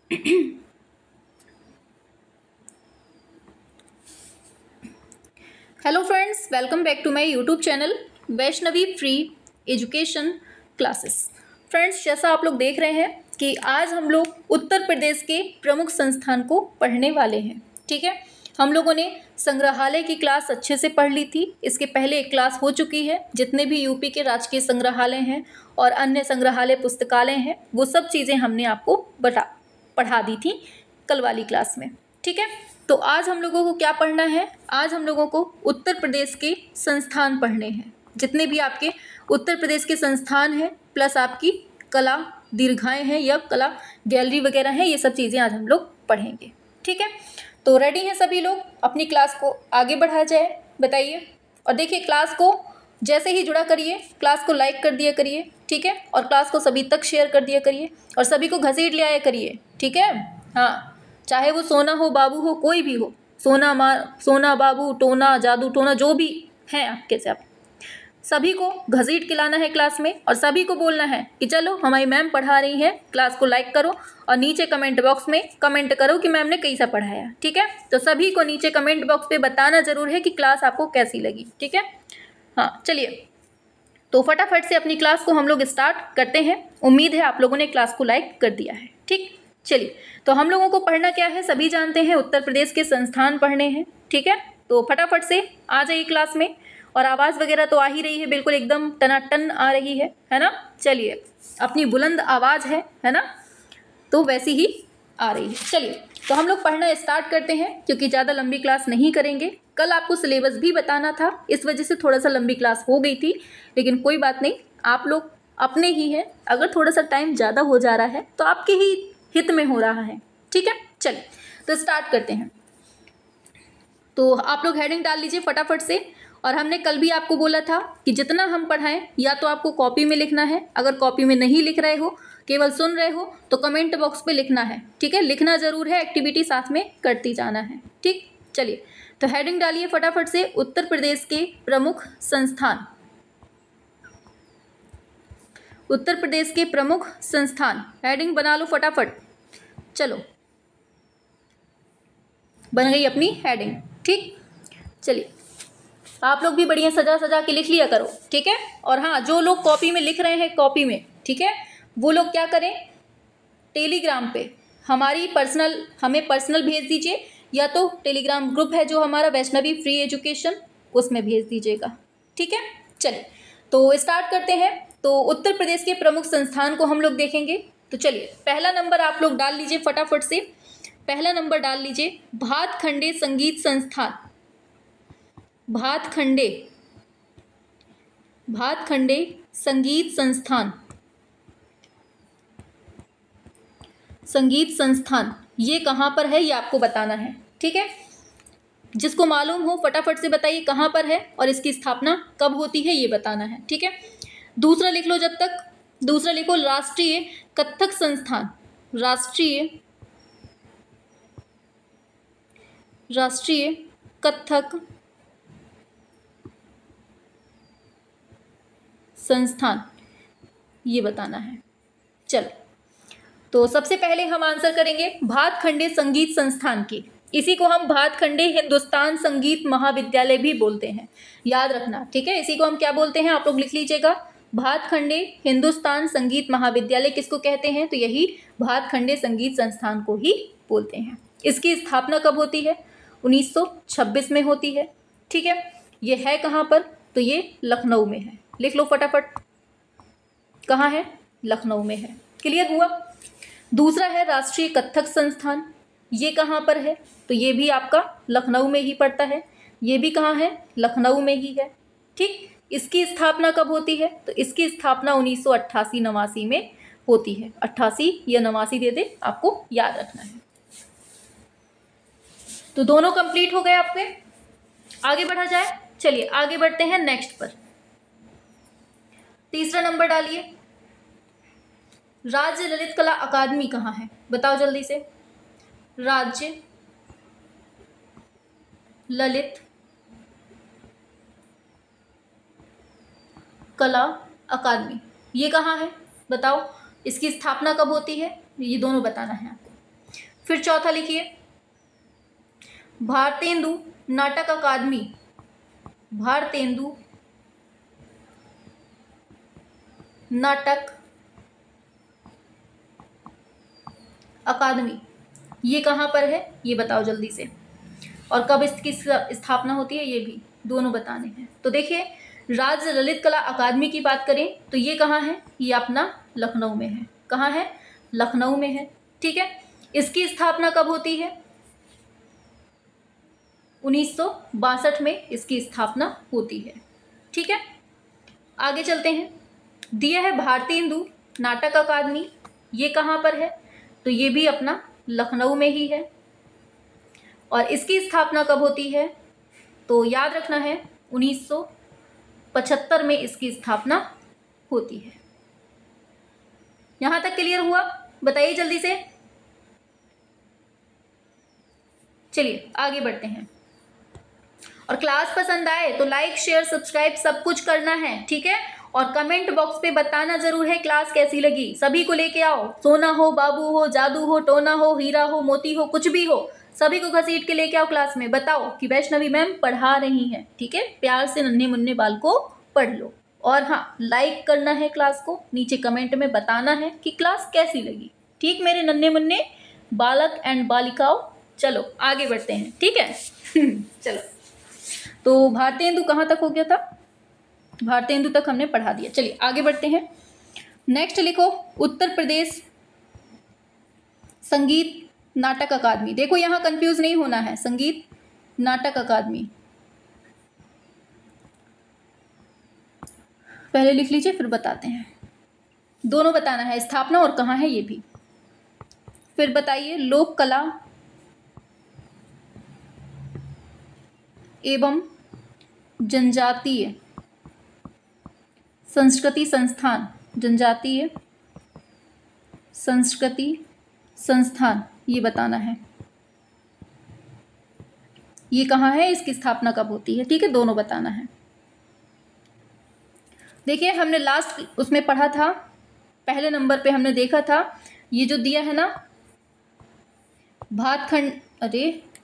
Hello friends, welcome back to my YouTube channel Vaishnavi free education classes. Friends, जैसा आप लोग देख रहे हैं कि आज हम लोग उत्तर प्रदेश के प्रमुख संस्थान को पढ़ने वाले हैं। ठीक है, हम लोगों ने संग्रहालय की क्लास अच्छे से पढ़ ली थी। इसके पहले एक क्लास हो चुकी है। जितने भी यूपी के राजकीय संग्रहालय हैं और अन्य संग्रहालय पुस्तकालय हैं, वो सब चीज़ें हमने आपको पढ़ा दी थी कल वाली क्लास में। ठीक है, तो आज हम लोगों को क्या पढ़ना है? आज हम लोगों को उत्तर प्रदेश के संस्थान पढ़ने हैं। जितने भी आपके उत्तर प्रदेश के संस्थान हैं प्लस आपकी कला दीर्घाएं हैं या कला गैलरी वगैरह हैं, ये सब चीज़ें आज हम लोग पढ़ेंगे। ठीक है, तो रेडी हैं सभी लोग? अपनी क्लास को आगे बढ़ा जाए, बताइए। और देखिए, क्लास को जैसे ही जुड़ा करिए, क्लास को लाइक कर दिया करिए। ठीक है, और क्लास को सभी तक शेयर कर दिया करिए और सभी को घसीट ले आया करिए। ठीक है, हाँ, चाहे वो सोना हो, बाबू हो, कोई भी हो, सोना बाबू, टोना, जादू टोना, जो भी हैं आपके से, आप सभी को घसीट के लाना है क्लास में और सभी को बोलना है कि चलो हमारी मैम पढ़ा रही हैं, क्लास को लाइक करो और नीचे कमेंट बॉक्स में कमेंट करो कि मैम ने कैसा पढ़ाया। ठीक है, तो सभी को नीचे कमेंट बॉक्स पे बताना जरूर है कि क्लास आपको कैसी लगी। ठीक है, हाँ, चलिए तो फटाफट से अपनी क्लास को हम लोग स्टार्ट करते हैं। उम्मीद है आप लोगों ने क्लास को लाइक कर दिया है। ठीक, चलिए, तो हम लोगों को पढ़ना क्या है, सभी जानते हैं, उत्तर प्रदेश के संस्थान पढ़ने हैं। ठीक है, तो फटाफट से आ जाइए क्लास में। और आवाज़ वगैरह तो आ ही रही है, बिल्कुल एकदम टनाटन आ रही है ना? चलिए, अपनी बुलंद आवाज़ है ना, तो वैसी ही आ रही है। चलिए, तो हम लोग पढ़ना स्टार्ट करते हैं क्योंकि ज़्यादा लंबी क्लास नहीं करेंगे। कल आपको सिलेबस भी बताना था, इस वजह से थोड़ा सा लंबी क्लास हो गई थी, लेकिन कोई बात नहीं, आप लोग अपने ही हैं। अगर थोड़ा सा टाइम ज़्यादा हो जा रहा है तो आपके ही हित में हो रहा है। ठीक है, चलिए तो स्टार्ट करते हैं। तो आप लोग हेडिंग डाल लीजिए फटाफट से। और हमने कल भी आपको बोला था कि जितना हम पढ़ाएं या तो आपको कॉपी में लिखना है, अगर कॉपी में नहीं लिख रहे हो, केवल सुन रहे हो, तो कमेंट बॉक्स पे लिखना है। ठीक है, लिखना ज़रूर है, एक्टिविटी साथ में करती जाना है। ठीक, चलिए तो हेडिंग डालिए फटाफट से, उत्तर प्रदेश के प्रमुख संस्थान। उत्तर प्रदेश के प्रमुख संस्थान, हेडिंग बना लो फटाफट। चलो, बन गई अपनी हेडिंग। ठीक, चलिए आप लोग भी बढ़िया सजा सजा के लिख लिया करो। ठीक है, और हाँ, जो लोग कॉपी में लिख रहे हैं कॉपी में, ठीक है, वो लोग क्या करें, टेलीग्राम पे हमें पर्सनल भेज दीजिए, या तो टेलीग्राम ग्रुप है जो हमारा वैष्णवी फ्री एजुकेशन, उसमें भेज दीजिएगा। ठीक है, चलिए तो स्टार्ट करते हैं। तो उत्तर प्रदेश के प्रमुख संस्थान को हम लोग देखेंगे। तो चलिए, पहला नंबर आप लोग डाल लीजिए फटाफट से। पहला नंबर डाल लीजिए, भातखंडे संगीत संस्थान। भातखंडे संगीत संस्थान ये कहाँ पर है, ये आपको बताना है। ठीक है, जिसको मालूम हो फटाफट से बताइए कहाँ पर है और इसकी स्थापना कब होती है, ये बताना है। ठीक है, दूसरा लिख लो, जब तक दूसरा लिखो, राष्ट्रीय कथक संस्थान। राष्ट्रीय कथक संस्थान, ये बताना है। चलो, तो सबसे पहले हम आंसर करेंगे भातखंडे संगीत संस्थान की। इसी को हम भातखंडे हिंदुस्तान संगीत महाविद्यालय भी बोलते हैं, याद रखना। ठीक है, इसी को हम क्या बोलते हैं, आप लोग लिख लीजिएगा, भातखंडे हिंदुस्तान संगीत महाविद्यालय किसको कहते हैं, तो यही भातखंडे संगीत संस्थान को ही बोलते हैं। इसकी स्थापना कब होती है, 1926 में होती है। ठीक है, ये है कहाँ पर, तो ये लखनऊ में है। लिख लो फटाफट, कहाँ है, लखनऊ में है। क्लियर हुआ। दूसरा है राष्ट्रीय कथक संस्थान, ये कहाँ पर है, तो ये भी आपका लखनऊ में ही पड़ता है। ये भी कहाँ है, लखनऊ में ही है। ठीक, इसकी स्थापना कब होती है, तो इसकी स्थापना 1988-89 में होती है। 88 या 89 दे दे, आपको याद रखना है। तो दोनों कंप्लीट हो गए आपके, आगे बढ़ा जाए। चलिए आगे बढ़ते हैं नेक्स्ट पर। तीसरा नंबर डालिए, राज्य ललित कला अकादमी कहाँ है, बताओ जल्दी से। राज्य ललित कला अकादमी ये कहाँ है, बताओ। इसकी स्थापना कब होती है, ये दोनों बताना है आपको। फिर चौथा लिखिए भारतेंदु नाटक अकादमी, भारतेंदु नाटक अकादमी, ये कहाँ पर है ये बताओ जल्दी से, और कब इसकी स्थापना होती है ये भी दोनों बताने हैं। तो देखिए राज्य ललित कला अकादमी की बात करें तो ये कहाँ है, ये अपना लखनऊ में है। कहाँ है, लखनऊ में है। ठीक है, इसकी स्थापना कब होती है, 1962 में इसकी स्थापना होती है। ठीक है, आगे चलते हैं। दिया है भारतेंदु नाटक अकादमी, ये कहाँ पर है, तो ये भी अपना लखनऊ में ही है। और इसकी स्थापना कब होती है, तो याद रखना है 1975 में इसकी स्थापना होती है। यहां तक क्लियर हुआ, बताइए जल्दी से। चलिए आगे बढ़ते हैं। और क्लास पसंद आए तो लाइक शेयर सब्सक्राइब सब कुछ करना है, ठीक है। और कमेंट बॉक्स पे बताना जरूर है क्लास कैसी लगी। सभी को लेके आओ, सोना हो, बाबू हो, जादू हो, टोना हो, हीरा हो, मोती हो, कुछ भी हो, सभी को घसीट के लेके आओ क्लास में। बताओ कि वैष्णवी मैम पढ़ा रही हैं, ठीक है। प्यार से नन्हे मुन्ने बाल को पढ़ लो। और हाँ, लाइक करना है क्लास को, नीचे कमेंट में बताना है कि क्लास कैसी लगी, ठीक मेरे नन्हे मुन्ने बालक एंड बालिकाओं। चलो आगे बढ़ते हैं, ठीक है। चलो, तो भारतेंदु कहाँ तक हो गया था, भारतेंदु तक हमने पढ़ा दिया। चलिए आगे बढ़ते हैं। नेक्स्ट लिखो उत्तर प्रदेश संगीत नाटक अकादमी। देखो यहाँ कंफ्यूज नहीं होना है, संगीत नाटक अकादमी पहले लिख लीजिए फिर बताते हैं। दोनों बताना है, स्थापना और कहाँ है ये भी। फिर बताइए लोक कला एवं जनजातीय संस्कृति संस्थान, जनजातीय संस्कृति संस्थान, ये बताना है ये कहाँ है, इसकी स्थापना कब होती है, ठीक है। दोनों बताना है। देखिए हमने लास्ट उसमें पढ़ा था, पहले नंबर पे हमने देखा था ये जो दिया है ना भातखंड, अरे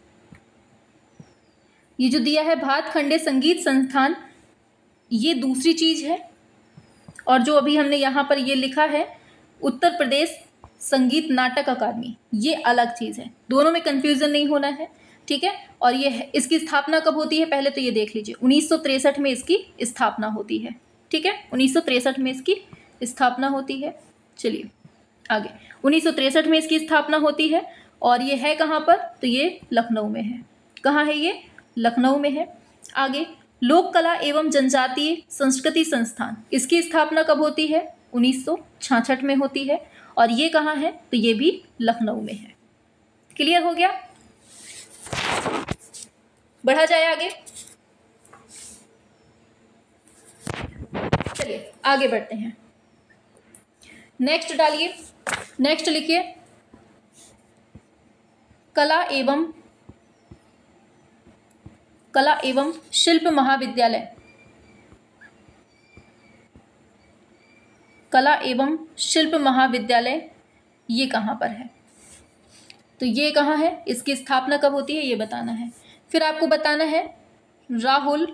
ये जो दिया है भातखंडे संगीत संस्थान, ये दूसरी चीज है। और जो अभी हमने यहाँ पर ये लिखा है उत्तर प्रदेश संगीत नाटक अकादमी, ये अलग चीज है। दोनों में कंफ्यूजन नहीं होना है, ठीक है। और ये है, इसकी स्थापना कब होती है पहले तो ये देख लीजिए, 1963 में इसकी स्थापना होती है, ठीक है। 1963 में इसकी स्थापना होती है। चलिए आगे, 1963 में इसकी स्थापना होती है। और ये है कहाँ पर, तो ये लखनऊ में है। कहाँ है ये, लखनऊ में है। आगे लोक कला एवं जनजातीय संस्कृति संस्थान, इसकी स्थापना कब होती है, 1966 में होती है। और ये कहाँ है, तो ये भी लखनऊ में है। क्लियर हो गया, बढ़ा जाए आगे। चलिए आगे बढ़ते हैं। नेक्स्ट डालिए, नेक्स्ट लिखिए कला एवं शिल्प महाविद्यालय, कला एवं शिल्प महाविद्यालय, ये कहाँ पर है, तो ये कहाँ है, इसकी स्थापना कब होती है ये बताना है। फिर आपको बताना है राहुल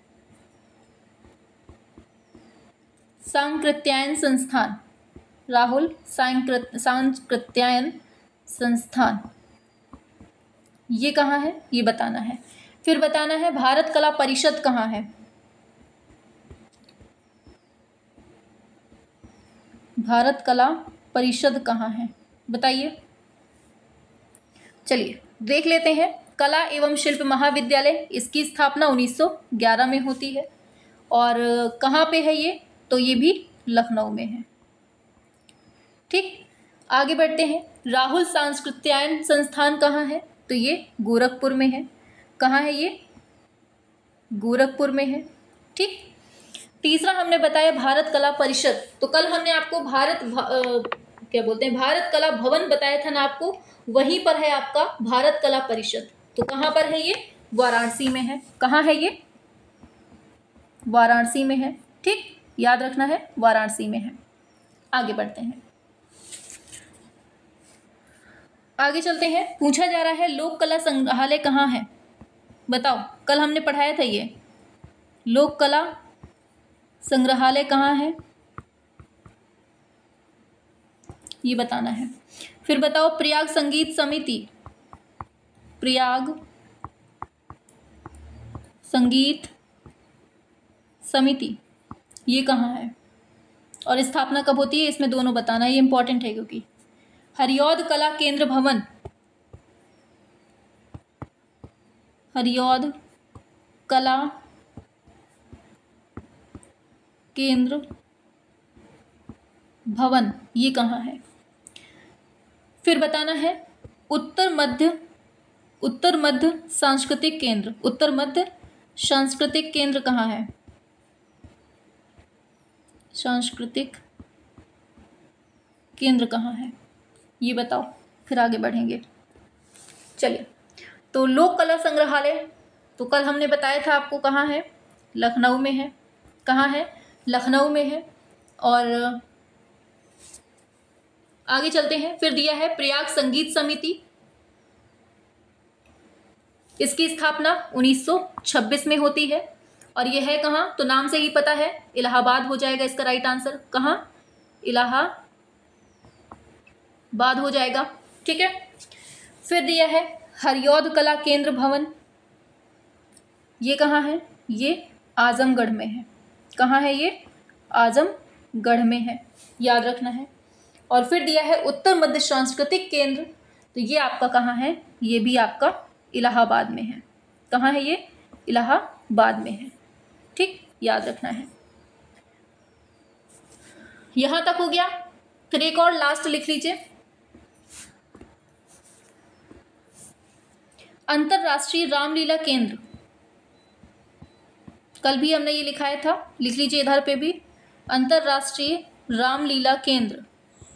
सांकृत्यायन संस्थान, राहुल सांकृत्यायन संस्थान, ये कहाँ है ये बताना है। फिर बताना है भारत कला परिषद कहाँ है, भारत कला परिषद कहाँ है बताइए। चलिए देख लेते हैं। कला एवं शिल्प महाविद्यालय, इसकी स्थापना 1911 में होती है। और कहाँ पे है ये, तो ये भी लखनऊ में है, ठीक। आगे बढ़ते हैं। राहुल सांस्कृत्यायन संस्थान कहाँ है, तो ये गोरखपुर में है। कहाँ है ये, गोरखपुर में है, ठीक। तीसरा हमने बताया भारत कला परिषद, तो कल हमने आपको भारत कला भवन बताया था ना आपको, वहीं पर है आपका भारत कला परिषद। तो कहाँ पर है ये, वाराणसी में है। कहाँ है ये, वाराणसी में है, ठीक, याद रखना है वाराणसी में है। आगे बढ़ते हैं। आगे चलते हैं। पूछा जा रहा है लोक कला संग्रहालय कहाँ है, बताओ। कल हमने पढ़ाया था ये लोक कला संग्रहालय कहाँ है, ये बताना है। फिर बताओ प्रयाग संगीत समिति, प्रयाग संगीत समिति ये कहाँ है और स्थापना कब होती है, इसमें दोनों बताना है, ये इंपॉर्टेंट है क्योंकि। हरिऔध कला केंद्र भवन, हरिऔध कला केंद्र भवन ये कहाँ है। फिर बताना है उत्तर मध्य सांस्कृतिक केंद्र, उत्तर मध्य सांस्कृतिक केंद्र कहाँ है, सांस्कृतिक केंद्र कहाँ है ये बताओ, फिर आगे बढ़ेंगे। चलिए, तो लोक कला संग्रहालय तो कल हमने बताया था आपको कहाँ है, लखनऊ में है। कहाँ है, लखनऊ में है। और आगे चलते हैं। फिर दिया है प्रयाग संगीत समिति, इसकी स्थापना 1926 में होती है और यह है कहाँ, तो नाम से ही पता है इलाहाबाद हो जाएगा इसका राइट आंसर। कहाँ, इलाहाबाद हो जाएगा, ठीक है। फिर दिया है हरिऔध कला केंद्र भवन, ये कहाँ है, ये आजमगढ़ में है। कहाँ है ये, आजमगढ़ में है, याद रखना है। और फिर दिया है उत्तर मध्य सांस्कृतिक केंद्र, तो ये आपका कहाँ है, ये भी आपका इलाहाबाद में है। कहाँ है ये, इलाहाबाद में है, ठीक, याद रखना है। यहां तक हो गया। फिर एक और लास्ट लिख लीजिए, अंतरराष्ट्रीय रामलीला केंद्र। कल भी हमने ये लिखाया था, लिख लीजिए इधर पे भी, अंतरराष्ट्रीय रामलीला केंद्र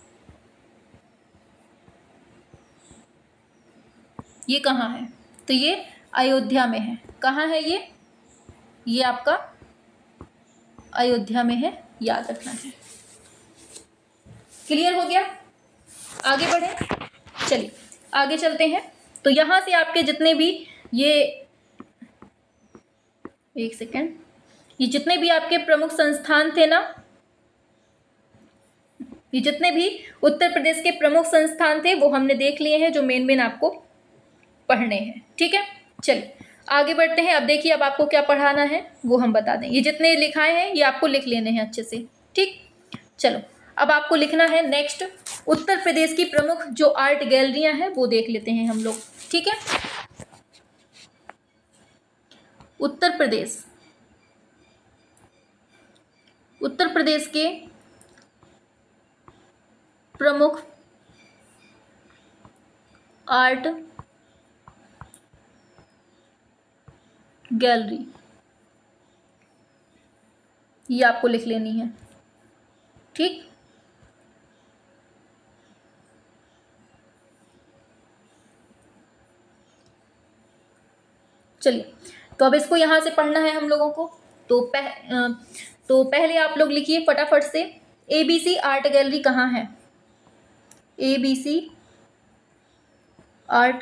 ये कहाँ है, तो ये अयोध्या में है। कहाँ है ये आपका अयोध्या में है, याद रखना है। क्लियर हो गया, आगे बढ़े। चलिए आगे चलते हैं। तो यहां से आपके जितने भी ये, एक सेकेंड, ये जितने भी आपके प्रमुख संस्थान थे ना, ये जितने भी उत्तर प्रदेश के प्रमुख संस्थान थे वो हमने देख लिए हैं, जो मेन आपको पढ़ने हैं, ठीक है। चलिए आगे बढ़ते हैं। अब देखिए, अब आपको क्या पढ़ाना है वो हम बता दें। ये जितने लिखाए हैं ये आपको लिख लेने हैं अच्छे से, ठीक। चलो अब आपको लिखना है नेक्स्ट, उत्तर प्रदेश की प्रमुख जो आर्ट गैलरियां हैं वो देख लेते हैं हम लोग, ठीक है। उत्तर प्रदेश के प्रमुख आर्ट गैलरी ये आपको लिख लेनी है, ठीक। चलिए, तो अब इसको यहां से पढ़ना है हम लोगों को। तो पहले आप लोग लिखिए फटाफट से, ABC आर्ट गैलरी कहाँ है, ABC आर्ट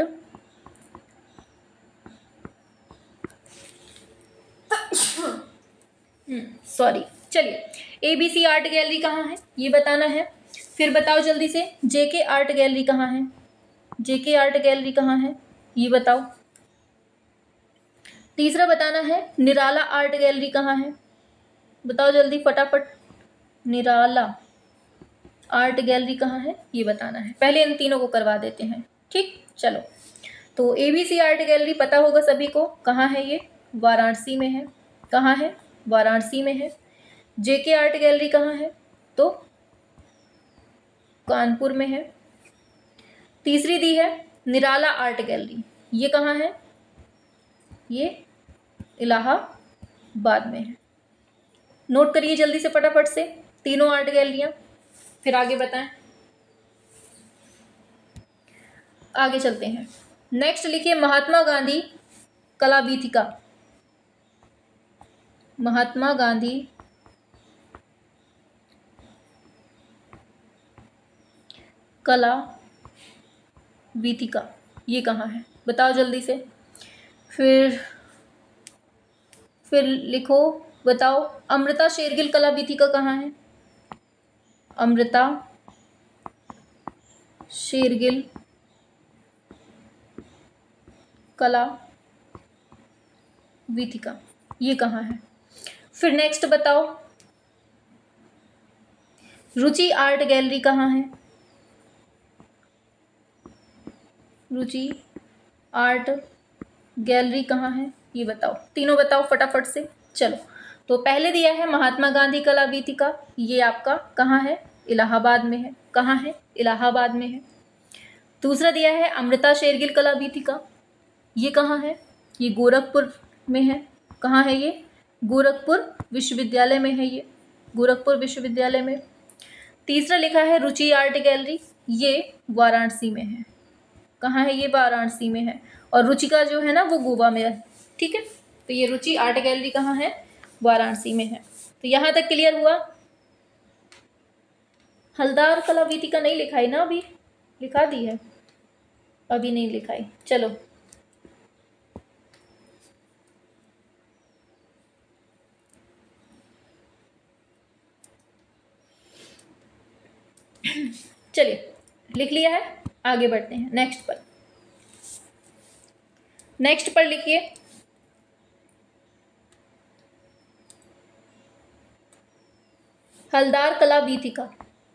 सॉरी, चलिए ABC आर्ट गैलरी कहाँ है ये बताना है। फिर बताओ जल्दी से, JK आर्ट गैलरी कहाँ है, JK आर्ट गैलरी कहाँ है ये बताओ। तीसरा बताना है निराला आर्ट गैलरी कहाँ है, बताओ जल्दी फटाफट, निराला आर्ट गैलरी कहाँ है ये बताना है। पहले इन तीनों को करवा देते हैं, ठीक। चलो, तो ABC आर्ट गैलरी पता होगा सभी को, कहाँ है ये, वाराणसी में है। कहाँ है, वाराणसी में है। JK आर्ट गैलरी कहाँ है, तो कानपुर में है। तीसरी दी है निराला आर्ट गैलरी, ये कहाँ है, ये इलाहाबाद में है। नोट करिए जल्दी से फटाफट से तीनों आर्ट गैलरियां, फिर आगे बताएं। आगे चलते हैं। नेक्स्ट लिखिए महात्मा गांधी कला वीथिका, महात्मा गांधी कला वीथिका ये कहाँ है, बताओ जल्दी से। फिर लिखो, बताओ अमृता शेरगिल कला वीथिका कहाँ है। अमृता शेरगिल कला वीथिका ये कहाँ है। फिर नेक्स्ट बताओ, रुचि आर्ट गैलरी कहाँ है। रुचि आर्ट गैलरी कहाँ है ये बताओ, तीनों बताओ फटाफट से। चलो, तो पहले दिया है महात्मा गांधी कला वीथिका, ये आपका कहाँ है, इलाहाबाद में है। कहाँ है, इलाहाबाद में है। दूसरा दिया है अमृता शेरगिल कला वीथिका, ये कहाँ है, ये गोरखपुर में है। कहाँ है ये, गोरखपुर विश्वविद्यालय में है, ये गोरखपुर विश्वविद्यालय में। तीसरा लिखा है रुचि आर्ट गैलरी, ये वाराणसी में है। कहाँ है, ये वाराणसी में है। और रुचिका जो है ना वो गोवा में है। ठीक है, तो ये रुचि आर्ट गैलरी कहाँ है, वाराणसी में है। तो यहाँ तक क्लियर हुआ। हलदार कला वीथिका नहीं लिखाई ना, अभी लिखा दी है, अभी नहीं लिखाई। चलो चलिए लिख लिया है, आगे बढ़ते हैं नेक्स्ट पर। नेक्स्ट पर लिखिए हलदार कला वीथिका।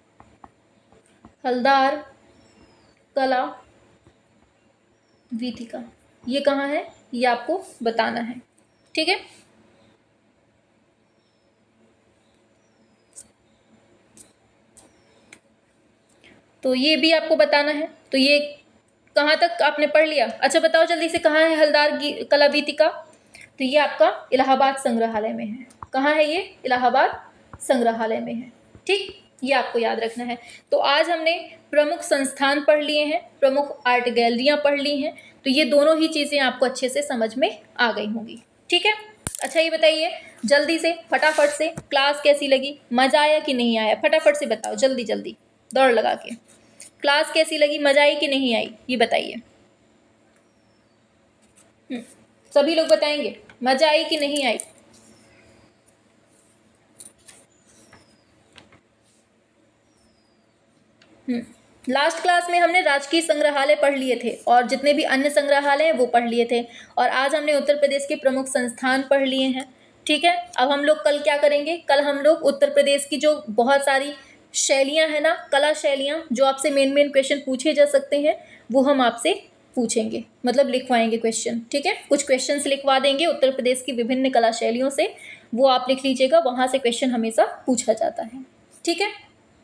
हलदार कला वीथिका ये कहाँ है, ये आपको बताना है। ठीक है, तो ये भी आपको बताना है। तो ये कहाँ तक आपने पढ़ लिया। अच्छा बताओ जल्दी से, कहाँ है हलदार कला वीथिका। तो ये आपका इलाहाबाद संग्रहालय में है। कहाँ है ये, इलाहाबाद संग्रहालय में है। ठीक, ये आपको याद रखना है। तो आज हमने प्रमुख संस्थान पढ़ लिए हैं, प्रमुख आर्ट गैलरियाँ पढ़ ली हैं। तो ये दोनों ही चीज़ें आपको अच्छे से समझ में आ गई होंगी। ठीक है, अच्छा ये बताइए जल्दी से फटाफट से, क्लास कैसी लगी, मज़ा आया कि नहीं आया, फटाफट से बताओ जल्दी जल्दी दौड़ लगा के। क्लास कैसी लगी, मज़ा आई कि नहीं आई, ये बताइए। सभी लोग बताएंगे मज़ा आई कि नहीं आई। लास्ट क्लास में हमने राजकीय संग्रहालय पढ़ लिए थे और जितने भी अन्य संग्रहालय हैं वो पढ़ लिए थे। और आज हमने उत्तर प्रदेश के प्रमुख संस्थान पढ़ लिए हैं। ठीक है, अब हम लोग कल क्या करेंगे, कल हम लोग उत्तर प्रदेश की जो बहुत सारी शैलियाँ हैं ना, कला शैलियाँ जो आपसे मेन क्वेश्चन पूछे जा सकते हैं, वो हम आपसे पूछेंगे, मतलब लिखवाएंगे क्वेश्चन। ठीक है, कुछ क्वेश्चंस लिखवा देंगे उत्तर प्रदेश की विभिन्न कला शैलियों से, वो आप लिख लीजिएगा, वहाँ से क्वेश्चन हमेशा पूछा जाता है। ठीक है,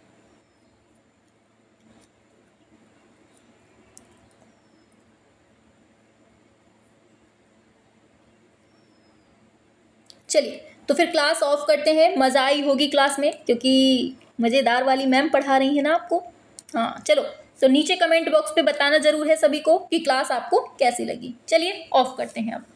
चलिए तो फिर क्लास ऑफ करते हैं। मज़ा आई होगी क्लास में, क्योंकि मज़ेदार वाली मैम पढ़ा रही है ना आपको। हाँ चलो, तो नीचे कमेंट बॉक्स पे बताना ज़रूर है सभी को कि क्लास आपको कैसी लगी। चलिए ऑफ करते हैं अब।